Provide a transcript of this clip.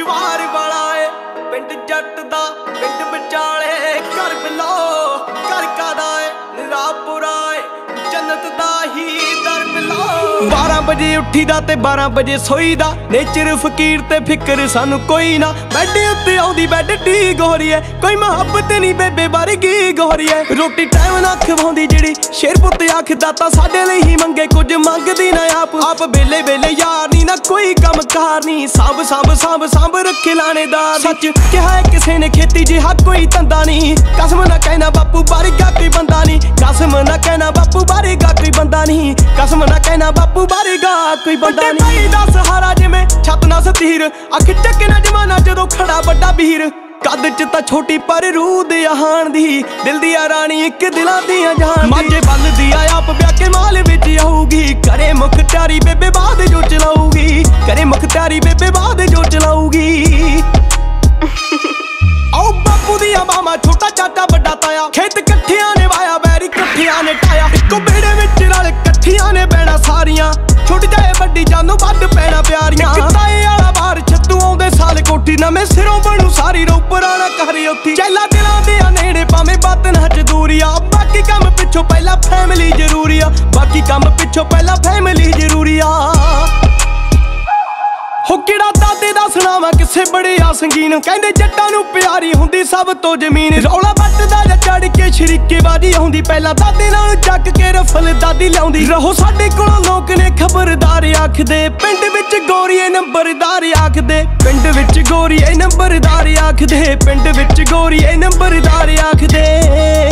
ਜਵਾਰ ਵਾਲਾ ਏ ਪਿੰਡ ਜੱਟ ਦਾ ਪਿੰਡ ਵਿਚਾਲੇ ਘਰ ਬਿਲੋ ਘਰ ਕਾਦਾ ਏ ਨਿਰਾਪੁਰਾ ਏ ਜੰਨਤ ਦਾ ਹੀ ਦਰ ਬਿਲੋ 12 ਵਜੇ ਉੱਠੀਦਾ ਤੇ 12 ਵਜੇ ਸੋਈਦਾ ਨੇਚਰ ਫਕੀਰ ਤੇ ਫਿਕਰ ਸਾਨੂੰ ਕੋਈ ਨਾ ਬੈੱਡ ਉੱਤੇ ਆਉਂਦੀ ਬੈੱਡ ਟੀ ਗੋਰੀ ਏ ਕੋਈ ਮੁਹੱਬਤ ਨਹੀਂ ਬੇਬੇ ਵਰਗੀ ਗੋਰੀ ਏ ਰੋਟੀ ਟਾਈਮ ਨਾਲ ਖਵਾਉਂਦੀ ਜਿਹੜੀ ਸ਼ੇਰ ਪੁੱਤ ਆਖਦਾ ਤਾਂ ਸਾਡੇ ਲਈ ਹੀ ਮੰਗੇ ਕੁਝ ਮੰਗਦੀ ਨਾ ਆਪ ਵੇਲੇ ਵੇਲੇ ਯਾਰ ਨੀ ਨਾ ਕੋਈ ਕੰਮ ਕਾਰ ਨੀ ਸਾਂਭ ਰੱਖੇ ਲਾਣੇਦਾਰ ਸੱਚ ਕਿਹਾ ਕਿਸੇ ਨੇ ਖੇਤੀ ਜਿਹਾ ਕੋਈ ਧੰਦਾ ਨਹੀਂ ਕਸਮ ਨਾ ਕਹਿਣਾ ਬਾਪੂ ਵਰਗਾ ਕੋਈ ਬੰਦਾ ਨਹੀਂ ਕਸਮ ਨਾ ਕਹਿਣਾ ਬਾਪੂ ਵਰਗਾ ਕੋਈ ਬੰਦਾ ਨਹੀਂ ਕਸਮ ਨਾ ਕਹਿਣਾ ਬਾਪੂ ਵਰਗਾ ਕੋਈ ਬੰਦਾ ਨਹੀਂ ਭਾਈ ਦਾ ਸਹਾਰਾ ਜਿਵੇਂ ਛੱਤ ਨਾ ਸਤੀਰ ਅੱਖ ਚੱਕੇ ਨਾ ਜਮਾਨਾ ਜਦੋਂ ਖੜਾ ਵੱਡਾ ਵੀਰ ਕੱਦ ਚ ਤਾਂ ਛੋਟੀ ਪਰ ਰੂਹ ਦੇ ਆਹਾਨ ਦੀ ਦਿਲ ਦੀ ਆ ਰਾਣੀ ਇੱਕ ਦਿਲਾਂ ਦੀਆਂ ਜਾਨ ਮਾਝੇ ਬੱਲਦੀ ਆ ਆਪ ਵਿਆਹ ਕੇ ਮਾਲ ਵਿੱਚ ਆਊਗੀ ਕਰੇ ਮੁਖਤਿਆਰੀ ਬੇਬੇ ਬਾਦ ਜੋ ਚਲਾਊਗੀ ਕਰੇ ਮੁਖਤਿਆਰੀ ਬੇਬੇ ਬਾਦ ਜੋ ਚਲਾਊਗੀ ਆਓ ਬਾਪੂ ਦੀਆਂ ਬਾਵਾਂ ਛੋਟਾ ਚਾਚਾ ਵੱਡਾ ਤਾਇਆ ਖੇਤ ਇਕੱਠਿਆਂ ਨੇ ਵਾਇਆ ਬੈਰੀ ਇਕੱਠਿਆਂ ਨੇ ਟਾਇਆ ਇੱਕੋ ਬੇੜੇ ਵਿੱਚ ਰਲ ਇਕੱਠਿਆਂ ਨੇ ਬਹਿਣਾ ਸਾਰੀਆਂ ਛੁੱਟ ਜਾਏ ਵੱਡੀ ਜਾਨੋਂ ਵੱਧ ਪੈਣਾ ਪਿਆਰੀਆਂ ਇੱਕ ਤਾਏ ਵਾਲਾ ਬਾਹਰ ਛੱਤੂ ਆਉਂਦੇ ਸਾਲ ਕੋਠੀ ਨਵੇਂ ਸਿਰੋਂ ਬਣੂ ਸਾਰੀ ਰੋਪਰ ਵਾਲਾ ਘਰ ਉੱਥੀ ਚੈਲਾ ਦਿਲਾਂ ਦੇ ਨੇੜੇ ਭਾਵੇਂ ਬਾਤ ਨਾ ਜ਼ਰੂਰੀ ਆ ਬਾਕੀ ਕੰਮ ਪਿੱਛੋਂ ਪਹਿਲਾਂ ਫੈਮਿਲੀ ਜ਼ਰੂਰੀ ਆ ਬਾਕੀ ਕੰਮ ਪਿੱਛੋਂ ਪਹਿਲਾਂ ਫੈਮਿਲੀ ਜ਼ਰੂਰੀ ਆ ਹੋ ਕਿਹੜਾ ਦਾਦੇ ਦਾ ਸੁਣਾਵਾ ਕਿਸੇ ਬੜੇ ਆ ਸੰਗੀਨ ਕਹਿੰਦੇ ਜੱਟਾਂ ਨੂੰ ਪਿਆਰੀ ਹੁੰਦੀ ਸਭ ਤੋਂ ਜ਼ਮੀਨ ਰੌਲਾ ਵੱਟਦਾ ਜਾਂ ਚੜ ਕੇ ਸ਼ਰੀਕੇ ਬਾਜੀ ਆਉਂਦੀ ਪਹਿਲਾਂ ਦਾਦੇ ਨਾਲ ਚੱਕ ਕੇ ਰਫਲ ਦਾਦੀ ਲਿਆਉਂਦੀ ਰਹੋ ਸਾਡੇ ਕੋਲੋਂ ਲੋਕ ਨੇ ਖਬਰਦਾਰ ਆਖਦੇ ਪਿੰਡ ਵਿੱਚ ਗੋਰੀਏ ਨੰਬਰਦਾਰ ਆਖਦੇ ਪਿੰਡ ਵਿੱਚ ਗੋਰੀਏ ਨੰਬਰਦਾਰ ਆਖਦੇ ਪਿੰਡ ਵਿੱਚ ਗੋਰੀਏ ਨੰਬਰਦਾਰ ਆਖਦੇ